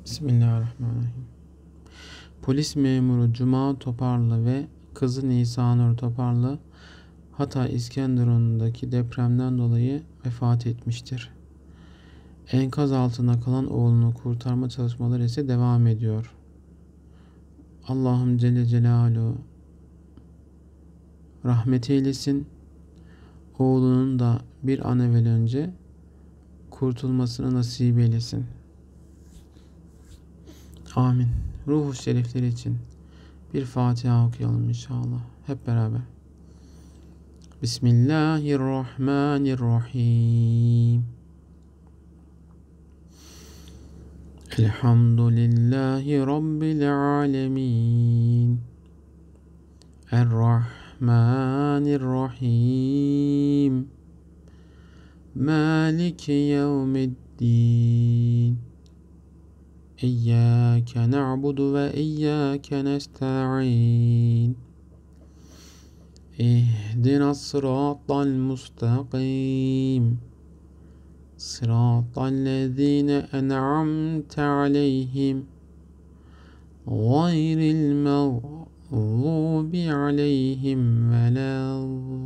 Bismillahirrahmanirrahim. Polis memuru Cuma Toparlı ve kızı Nisanur Toparlı Hatay İskenderun'daki depremden dolayı vefat etmiştir. Enkaz altında kalan oğlunu kurtarma çalışmaları ise devam ediyor. Allah'ım Celle Celaluhu rahmet eylesin. Oğlunun da bir an evvel önce kurtulmasını nasip eylesin. Amin. Ruhu şerifleri için bir Fatiha okuyalım inşallah. Hep beraber. Bismillahirrahmanirrahim. Elhamdülillahi Rabbil alemin. Errahmanirrahim. Maliki yevmiddin. İyyâke na'budu ve iyyâke nesta'in. İhdinas sıratal mustakim. Sıratallezîne en'amte aleyhim. Gayril mağdubi aleyhim velâ